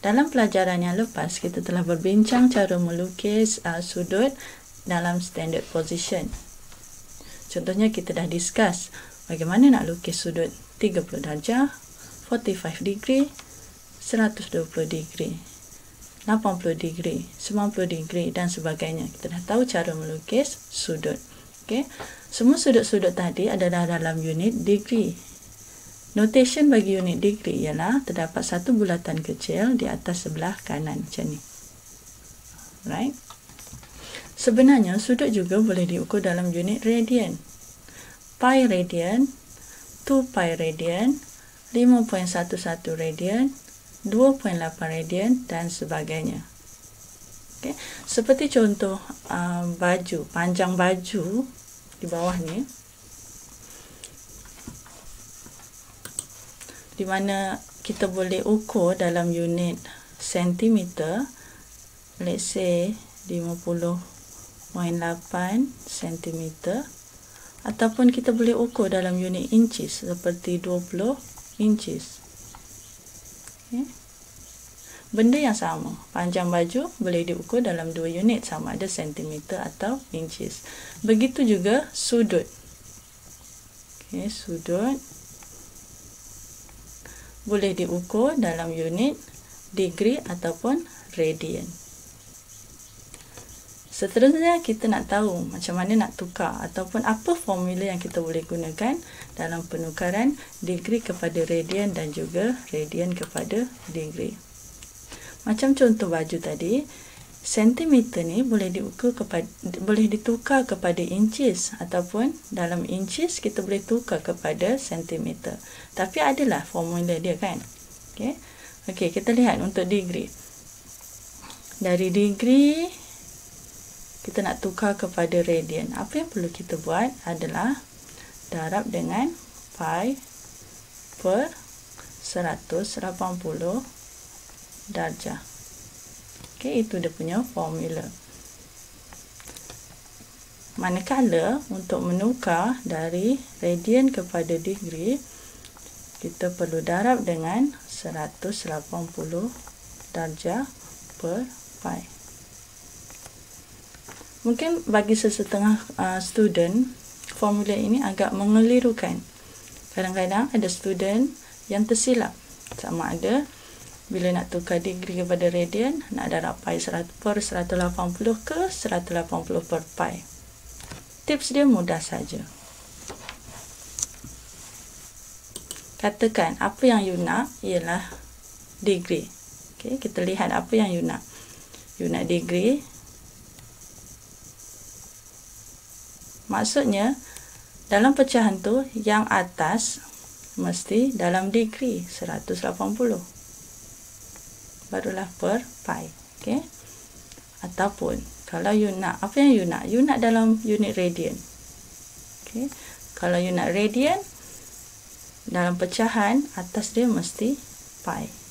Dalam pelajaran yang lepas, kita telah berbincang cara melukis sudut dalam standard position. Contohnya kita dah discuss bagaimana nak lukis sudut 30 darjah, 45 degree, 120 degree, 80 degree, 90 degree dan sebagainya. Kita dah tahu cara melukis sudut. Okey. Semua sudut-sudut tadi adalah dalam unit degree. Notation bagi unit degree ialah terdapat satu bulatan kecil di atas sebelah kanan macam ni. Right? Sebenarnya sudut juga boleh diukur dalam unit radian. Pi radian, 2 pi radian, 5.11 radian, 2.8 radian dan sebagainya. Okay. Seperti contoh baju, panjang baju di bawah ni, di mana kita boleh ukur dalam unit sentimeter, let's say 50.8 cm, ataupun kita boleh ukur dalam unit inches seperti 20 inches. Okay. Benda yang sama, panjang baju boleh diukur dalam 2 unit, sama ada sentimeter atau inches. Begitu juga sudut. Okay, sudut boleh diukur dalam unit degree ataupun radian. Seterusnya kita nak tahu macam mana nak tukar ataupun apa formula yang kita boleh gunakan dalam penukaran degree kepada radian dan juga radian kepada degree. Macam contoh baju tadi, sentimeter ni boleh ditukar kepada inches ataupun dalam inches kita boleh tukar kepada sentimeter. Tapi adalah formula dia kan. Okey. Okey, kita lihat untuk degree. Dari degree kita nak tukar kepada radian. Apa yang perlu kita buat adalah darab dengan pi per 180 darjah. Okey, itu dia punya formula. Manakala untuk menukar dari radian kepada degree, kita perlu darab dengan 180 darjah per pi. Mungkin bagi sesetengah student, formula ini agak mengelirukan. Kadang-kadang ada student yang tersilap. Sama ada bila nak tukar degree kepada radian, nak darab pi per 180 ke 180 per pi. Tips dia mudah saja. Katakan apa yang you nak ialah degree. Okay, kita lihat apa yang you nak. You nak degree. Maksudnya, dalam pecahan tu, yang atas mesti dalam degree 180. Barulah per pi. Okay. Ataupun, kalau you nak, apa yang you nak? You nak dalam unit radian. Okay. Kalau you nak radian, dalam pecahan, atas dia mesti pi.